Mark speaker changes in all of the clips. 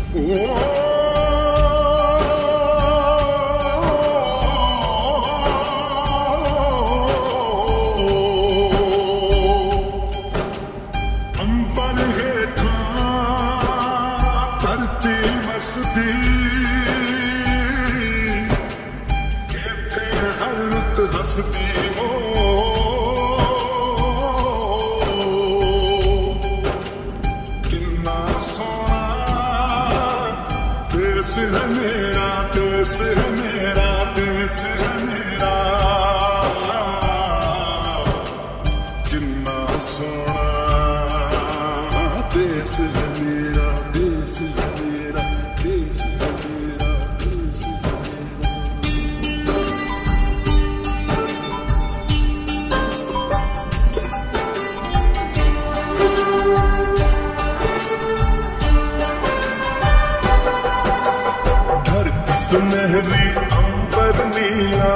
Speaker 1: अंबर हेठा धरती वसदी इत्थे हर रुत हसदी हो किन्ना सोना देश है मेरा, देश है मेरा, देश है मेरा, किन्ना सोना देश है मेरा, देश है मेरा, देश है मेरा, देश है मेरा। धरती सुनहरी अंबर नीला,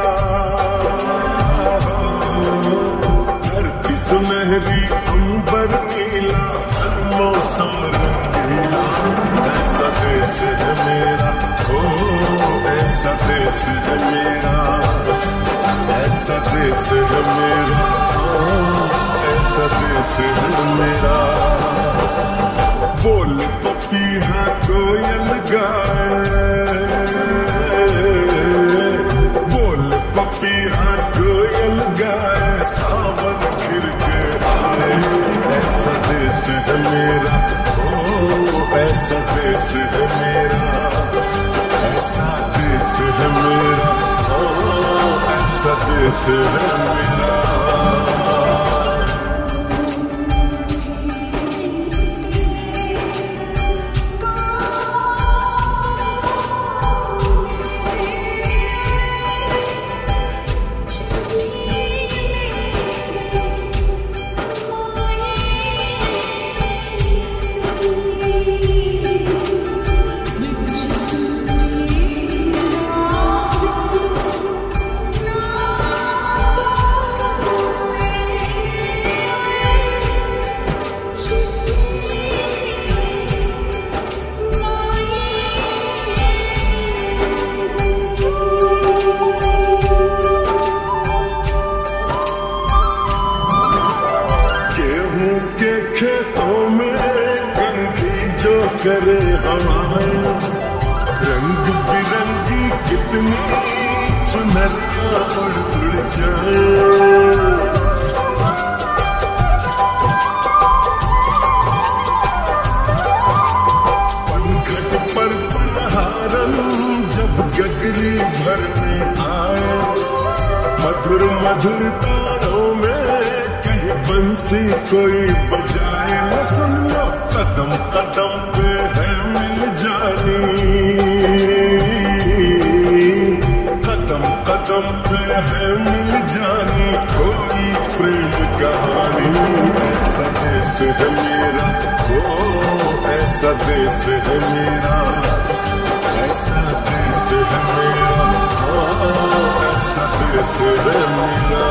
Speaker 1: धरती सुनहरी अंबर नीला, हर मौसम रंगीला, ऐसा देश है मेरा, ओ ऐसा देश है मेरा, ऐसा देश है मेरा, ओ ऐसा देश है मेरा। बोल पपीहा कोयल गाए, बोल पपीहा कोयल गाए, सावन खिर के आए, ऐसा देश है मेरा, ओ ऐसा देश है मेरा, ऐसा देश है मेरा, ओ ऐसा देश है मेरा। खेतों में गंगी जो करे हवाएं, रंग बिरंगी कितनी चुनरियां उड़ उड़ जाए, पंखट पर पनहारन जब गगरी भरने आए, मधुर मधुर तारों में बंसी कोई बजाए, सुन लो कदम कदम पे है मिल जानी, कदम कदम पे है मिल जानी कोई प्रेम कहानी, ऐसा देश है मेरा, ओ ऐसा देश है मेरा, ऐसा देश है मेरा, ओ ऐसा देश है मेरा।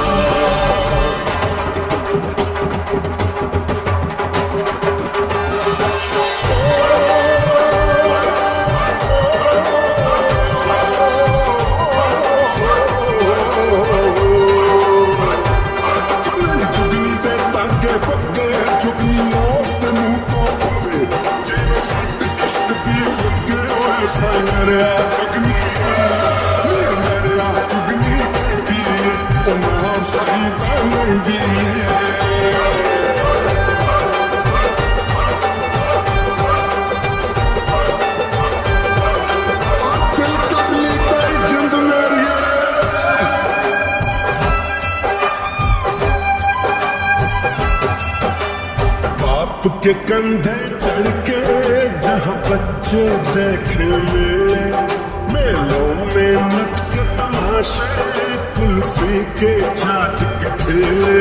Speaker 1: बाप के कंधे चढ़ के जहाँ बच्चे देखे मेलों में नटके तमाशे, कुल्फी के चाट के ठेले,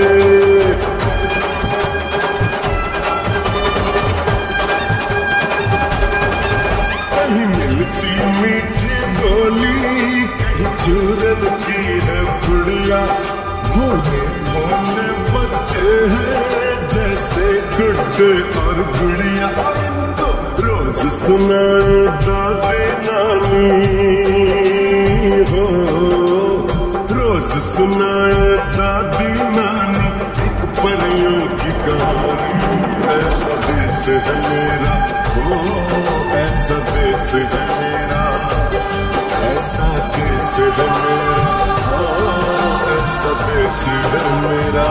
Speaker 1: कहीं मिलती मीठी गोली, कहीं चूरन की है पुड़िया, भोले भोले बच्चे हैं जैसे गुड्डे और गुड़िया, रोज सुनाए दादी नानी हो, रोज सुनाए दादी नानी एक परियों की कहानी। ऐसा देश है मेरा हो, ऐसा देश है मेरा, ऐसा देश है मेरा, ऐसा देश है मेरा।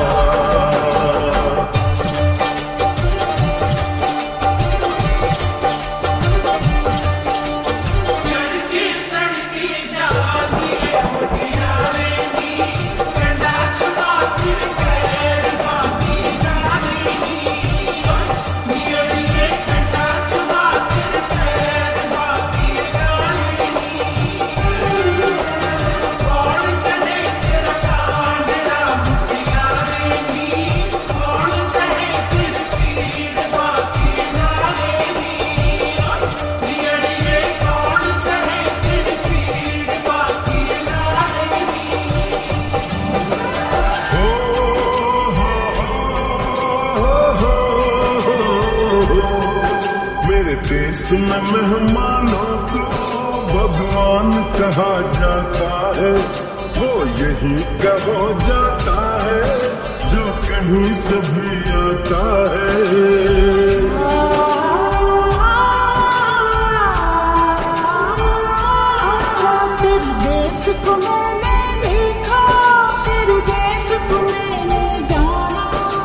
Speaker 1: देश में मेहमानों को भगवान कहा जाता है, वो यही का हो जाता है जो कहीं से भी आता है।
Speaker 2: तेरे देश को मैंने देखा, तेरे देश को मैंने जाना,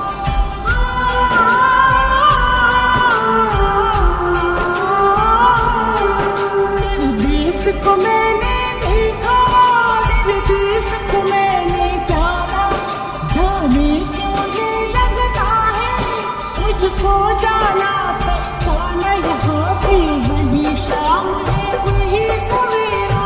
Speaker 2: तेरे देश को मैंने देखा, तेरे देश को मैंने जाना। जाने क्यों ये लगता है मुझको जाना पहचाना, यहाँ भी वही शाम है वही सवेरा,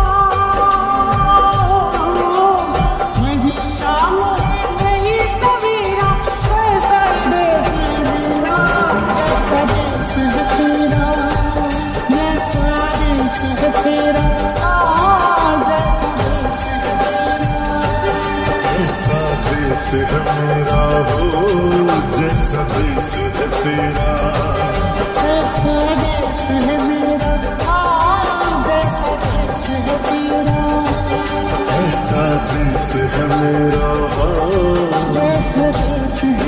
Speaker 2: वही शाम है वही सवेरा। कैसा देश है मेरा, कैसा देश है तेरा, कैसा देश है तेरा, जैसा देश है तेरा।
Speaker 1: ऐसा देश है मेरा हो, जैसा देश है तेरा,
Speaker 2: ऐसा देश है मेरा, जैसा देश है तेरा।
Speaker 1: ऐसा देश है मेरा हो,
Speaker 2: जैसा देश है